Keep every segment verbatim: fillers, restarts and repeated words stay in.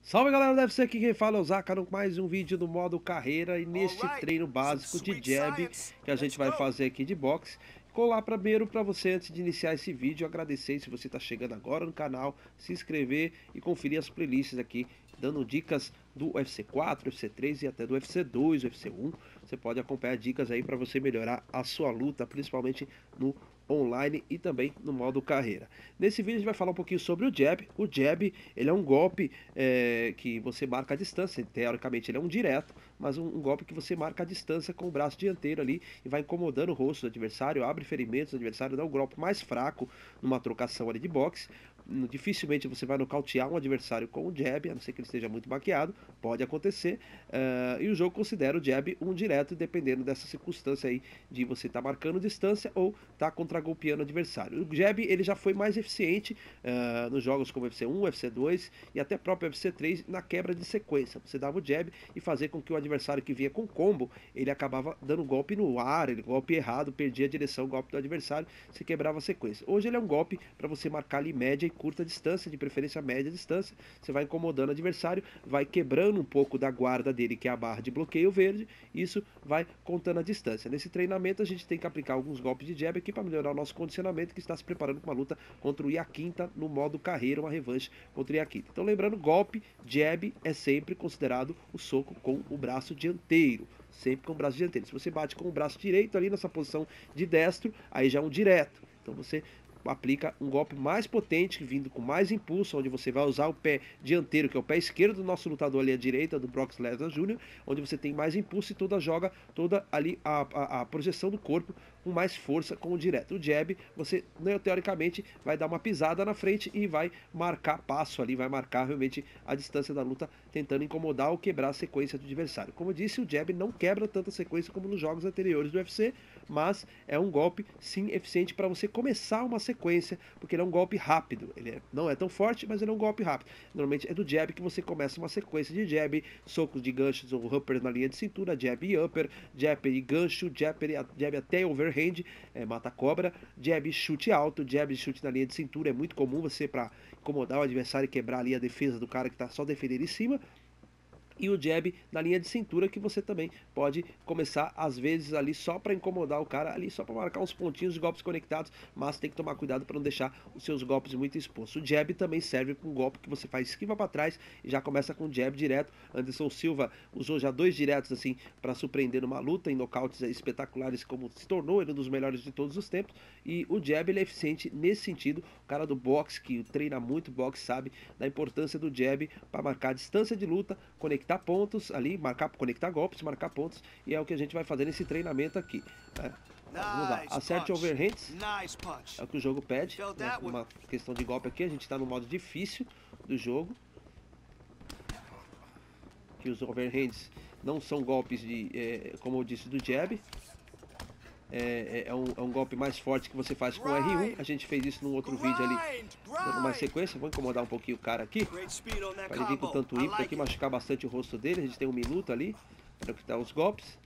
Salve galera, deve ser aqui quem fala é o Zácaro com mais um vídeo do modo carreira e neste treino básico de jab que a gente vai fazer aqui de boxe. Colar primeiro para você, antes de iniciar esse vídeo, agradecer se você está chegando agora no canal, se inscrever e conferir as playlists aqui, dando dicas do U F C quatro, U F C três e até do U F C dois, U F C um. Você pode acompanhar dicas aí para você melhorar a sua luta, principalmente no online e também no modo carreira. Nesse vídeo a gente vai falar um pouquinho sobre o jab. O jab, ele é um golpe é, que você marca a distância, teoricamente ele é um direto, mas um, um golpe que você marca a distância com o braço dianteiro ali e vai incomodando o rosto do adversário, abre ferimentos do adversário, dá um golpe mais fraco numa trocação ali de boxe. Dificilmente você vai nocautear um adversário com o jab, a não ser que ele esteja muito baqueado, pode acontecer, uh, e o jogo considera o jab um direto, dependendo dessa circunstância aí de você estar tá marcando distância ou estar tá contra-golpeando o adversário. O jab ele já foi mais eficiente uh, nos jogos como U F C um, U F C dois e até próprio U F C três na quebra de sequência. Você dava o jab e fazia com que o adversário que vinha com combo, ele acabava dando golpe no ar, ele, golpe errado, perdia a direção, o golpe do adversário, se quebrava a sequência. Hoje ele é um golpe para você marcar ali média e curta distância, de preferência média distância. Você vai incomodando o adversário, vai quebrando um pouco da guarda dele, que é a barra de bloqueio verde, isso vai contando a distância. Nesse treinamento a gente tem que aplicar alguns golpes de jab aqui para melhorar o nosso condicionamento, que está se preparando para uma luta contra o Iaquinta no modo carreira, uma revanche contra o Iaquinta. Então lembrando, golpe, jab é sempre considerado o soco com o braço dianteiro, sempre com o braço dianteiro. Se você bate com o braço direito ali nessa posição de destro, aí já é um direto. Então você aplica um golpe mais potente, vindo com mais impulso, onde você vai usar o pé dianteiro, que é o pé esquerdo do nosso lutador ali à direita, do Brock Lesnar Júnior, onde você tem mais impulso e toda joga, toda ali a, a, a projeção do corpo com mais força com o direto. O jab, você teoricamente vai dar uma pisada na frente e vai marcar passo ali, vai marcar realmente a distância da luta, tentando incomodar ou quebrar a sequência do adversário. Como eu disse, o jab não quebra tanta sequência como nos jogos anteriores do U F C, mas é um golpe sim eficiente para você começar uma sequência, porque ele é um golpe rápido. Ele é, não é tão forte, mas ele é um golpe rápido. Normalmente é do jab que você começa uma sequência de jab, socos de ganchos ou upper na linha de cintura, jab e upper, jab e gancho, jab, jab até overhand, é, mata cobra, jab e chute alto, jab e chute na linha de cintura. É muito comum você, para incomodar o adversário e quebrar ali a defesa do cara que está só defendendo em cima. E o jab na linha de cintura, que você também pode começar às vezes ali só para incomodar o cara, ali só para marcar uns pontinhos de golpes conectados, mas tem que tomar cuidado para não deixar os seus golpes muito expostos. O jab também serve para um golpe que você faz esquiva para trás e já começa com jab direto. Anderson Silva usou já dois diretos assim para surpreender numa luta em nocautes espetaculares, como se tornou ele um dos melhores de todos os tempos. E o jab ele é eficiente nesse sentido. O cara do boxe, que treina muito boxe, sabe da importância do jab para marcar a distância de luta, conectar pontos ali, marcar, conectar golpes, marcar pontos, e é o que a gente vai fazer nesse treinamento aqui, né? Vamos lá, acerte overhands, é o que o jogo pede, né? Uma questão de golpe aqui, a gente está no modo difícil do jogo, que os overhands não são golpes de, é, como eu disse, do jab. É, é, um, é um golpe mais forte que você faz com o R um. A gente fez isso num outro vídeo ali, dando mais sequência. Vou incomodar um pouquinho o cara aqui, para ele vir com tanto ímpeto aqui, machucar bastante o rosto dele. A gente tem um minuto ali para dar os golpes.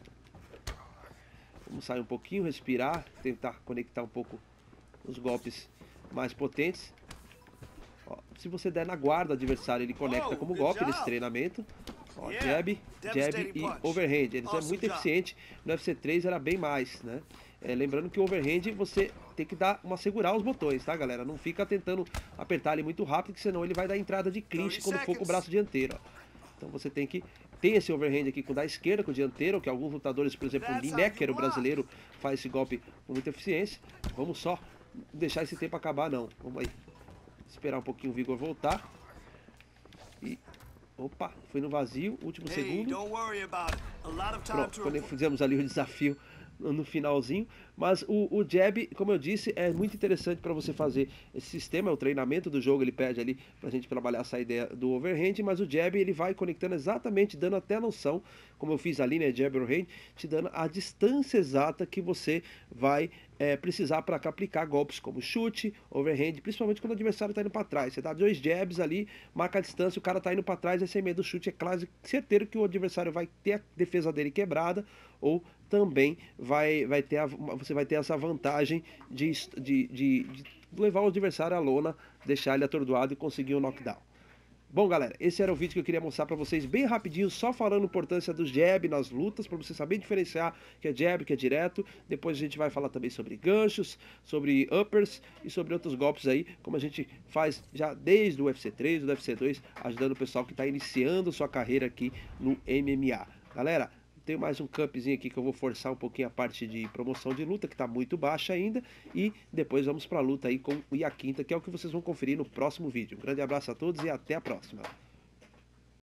Vamos sair um pouquinho, respirar, tentar conectar um pouco os golpes mais potentes. Ó, se você der na guarda do adversário, ele conecta como golpe nesse treinamento. Ó, jab, jab e overhand, eles é muito eficiente. No U F C três era bem mais, né? É, lembrando que o overhand você tem que dar uma segurar os botões, tá, galera? Não fica tentando apertar ele muito rápido, que senão ele vai dar entrada de clinch quando for com o braço dianteiro, ó. Então você tem que ter esse overhand aqui com da esquerda, com o dianteiro, que alguns lutadores, por exemplo, o Lineker, o brasileiro, faz esse golpe com muita eficiência. Vamos só deixar esse tempo acabar, não. Vamos aí. Esperar um pouquinho o vigor voltar. E... opa, foi no vazio, último segundo. Pronto, quando fizemos ali o desafio no finalzinho. Mas o, o jab, como eu disse, é muito interessante para você fazer esse sistema. O treinamento do jogo ele pede ali pra gente trabalhar essa ideia do overhand, mas o jab ele vai conectando exatamente, dando até a noção, como eu fiz ali, né, jab overhand, te dando a distância exata que você vai é, precisar para aplicar golpes como chute, overhand, principalmente quando o adversário está indo para trás. Você dá dois jabs ali, marca a distância, o cara está indo para trás, é sem medo do chute, é quase certeiro que o adversário vai ter a defesa dele quebrada, ou também vai, vai ter a, você vai ter essa vantagem de, de, de, de levar o adversário à lona, deixar ele atordoado e conseguir um knockdown. Bom, galera, esse era o vídeo que eu queria mostrar pra vocês bem rapidinho, só falando a importância do jab nas lutas, pra você saber diferenciar que é jab, que é direto. Depois a gente vai falar também sobre ganchos, sobre uppers e sobre outros golpes aí, como a gente faz já desde o U F C três, do U F C dois, ajudando o pessoal que tá iniciando sua carreira aqui no M M A. Galera, tem mais um campzinho aqui que eu vou forçar um pouquinho a parte de promoção de luta, que tá muito baixa ainda. E depois vamos pra luta aí com o Iaquinta, que é o que vocês vão conferir no próximo vídeo. Um grande abraço a todos e até a próxima.